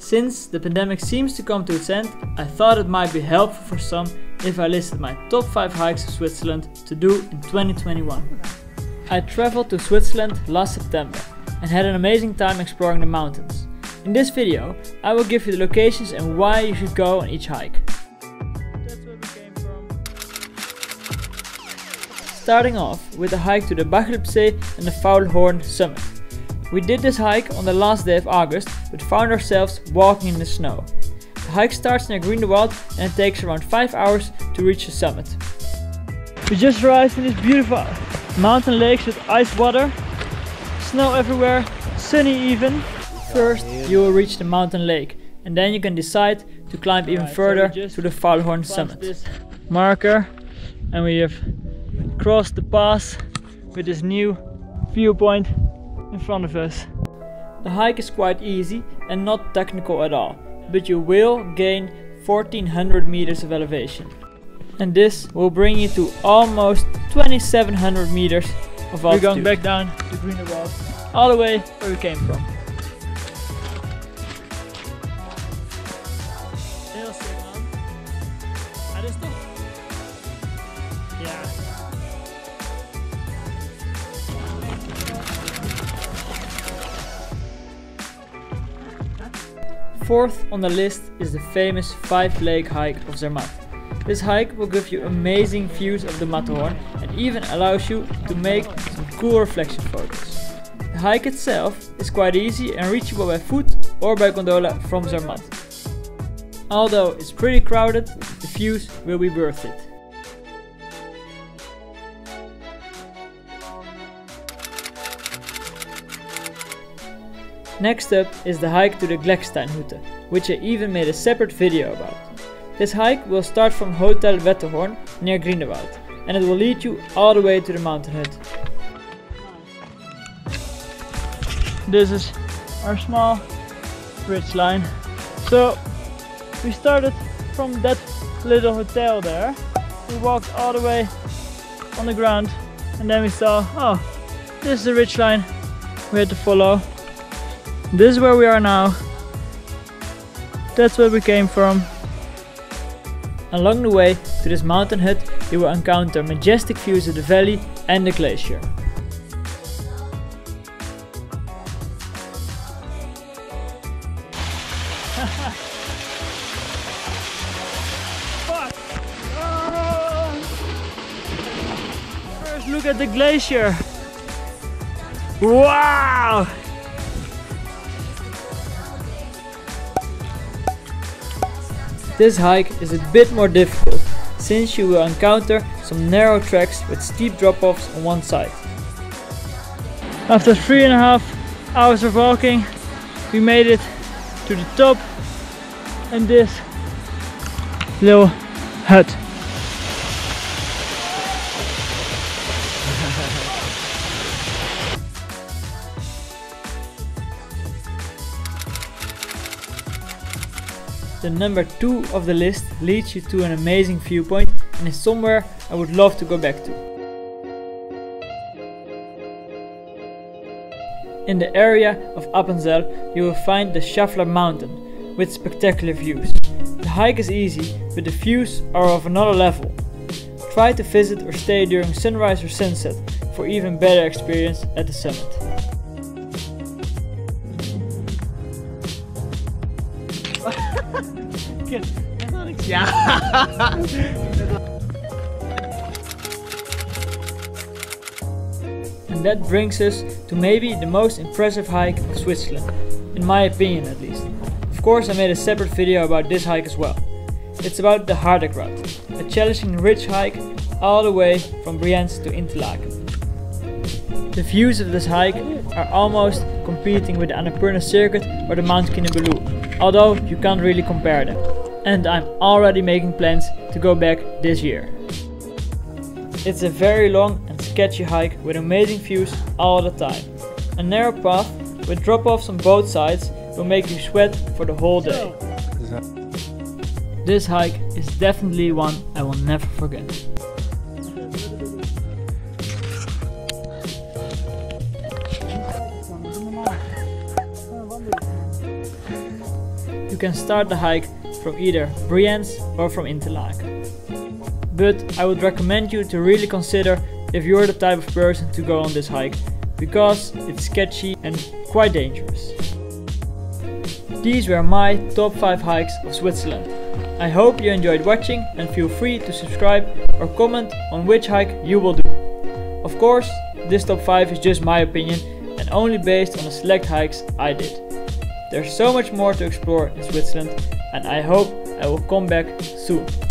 Since the pandemic seems to come to its end, I thought it might be helpful for some if I listed my top 5 hikes of Switzerland to do in 2021. I traveled to Switzerland last September and had an amazing time exploring the mountains. In this video, I will give you the locations and why you should go on each hike. That's where we came from. Starting off with a hike to the Bachelbsee and the Faulhorn summit. We did this hike on the last day of August, but found ourselves walking in the snow. The hike starts near Grindelwald and it takes around 5 hours to reach the summit. We just arrived in these beautiful mountain lakes with ice water, snow everywhere, sunny even. First you will reach the mountain lake and then you can decide to climb even further to the Faulhorn summit. This marker and we have crossed the pass with this new viewpoint in front of us. The hike is quite easy and not technical at all, but you will gain 1400 meters of elevation. And this will bring you to almost 2700 meters of altitude. We're going back down to Grindelwald, all the way where we came from. Heel stil man. Hij is toch? Ja. Fourth on the list is the famous 5-lake hike of Zermatt. This hike will give you amazing views of the Matterhorn and even allows you to make some cool reflection photos. The hike itself is quite easy and reachable by foot or by gondola from Zermatt. Although it's pretty crowded, the views will be worth it. Next up is the hike to the Glecksteinhütte, which I even made a separate video about. This hike will start from Hotel Wetterhorn near Grindelwald and it will lead you all the way to the mountain hut. This is our small ridge line. So we started from that little hotel there. We walked all the way on the ground and then we saw, oh, this is the ridge line we had to follow. This is where we are now. That's where we came from. Along the way to this mountain hut you will encounter majestic views of the valley and the glacier. First look at the glacier. Wow! This hike is a bit more difficult, since you will encounter some narrow tracks with steep drop-offs on one side. After 3.5 hours of walking, we made it to the top and this little hut. The number 2 of the list leads you to an amazing viewpoint and is somewhere I would love to go back to. In the area of Appenzell you will find the Schaffler Mountain with spectacular views. The hike is easy, but the views are of another level. Try to visit or stay during sunrise or sunset for even better experience at the summit. And that brings us to maybe the most impressive hike of Switzerland, in my opinion at least. Of course I made a separate video about this hike as well. It's about the Hardegrat, a challenging ridge hike all the way from Brienz to Interlaken. The views of this hike are almost competing with the Annapurna Circuit or the Mount Kinabalu, although you can't really compare them. And I'm already making plans to go back this year. It's a very long and sketchy hike with amazing views all the time. A narrow path with drop-offs on both sides will make you sweat for the whole day. This hike is definitely one I will never forget. you can start the hike from either Brienz or from Interlaken. But I would recommend you to really consider if you're the type of person to go on this hike, because it's sketchy and quite dangerous. These were my top 5 hikes of Switzerland. I hope you enjoyed watching and feel free to subscribe or comment on which hike you will do. Of course, this top 5 is just my opinion and only based on the select hikes I did. There's so much more to explore in Switzerland and I hope I will come back soon.